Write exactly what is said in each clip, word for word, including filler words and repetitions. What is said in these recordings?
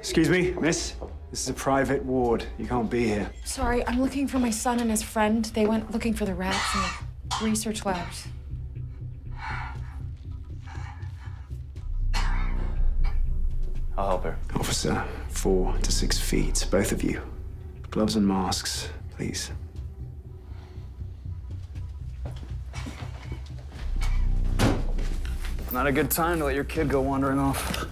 Excuse me, miss? This is a private ward. You can't be here. Sorry, I'm looking for my son and his friend. They went looking for the rats in the research labs. I'll help her. Officer, four to six feet, both of you. Gloves and masks, please. Not a good time to let your kid go wandering off.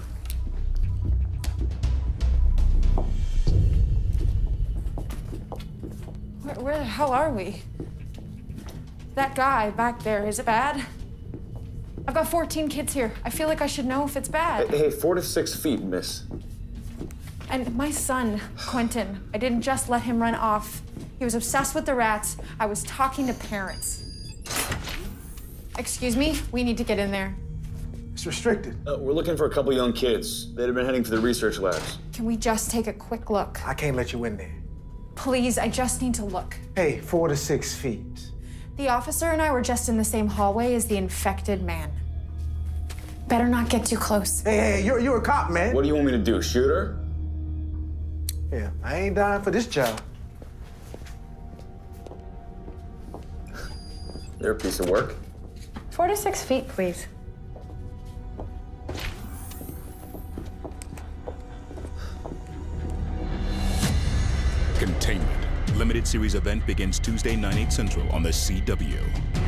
Where, where the hell are we? That guy back there, is it bad? I've got fourteen kids here. I feel like I should know if it's bad. Hey, hey, four to six feet, miss. And my son, Quentin, I didn't just let him run off. He was obsessed with the rats. I was talking to parents. Excuse me, we need to get in there. It's restricted. Uh, we're looking for a couple young kids. They'd have been heading for the research labs. Can we just take a quick look? I can't let you in there. Please, I just need to look. Hey, four to six feet. The officer and I were just in the same hallway as the infected man. Better not get too close. Hey, hey, you're, you're a cop, man. What do you want me to do, shoot her? Yeah, I ain't dying for this job. They're a piece of work. Four to six feet, please. Containment. Limited series event begins Tuesday, nine, eight central on the C W.